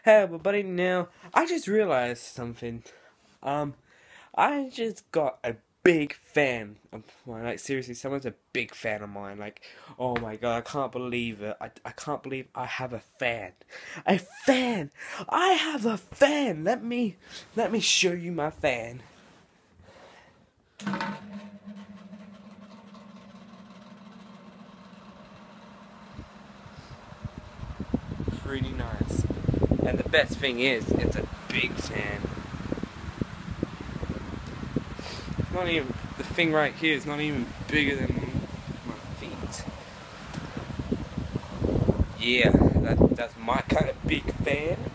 Hey everybody, now I just realized something. I just got a big fan of mine. Like seriously, someone's a big fan of mine. Like, oh my god, I can't believe it. I can't believe I have a fan. A fan! I have a fan! Let me show you my fan. Pretty nice. And the best thing is, it's a big fan. It's not even, the thing right here is not even bigger than my feet. Yeah, that's my kind of big fan.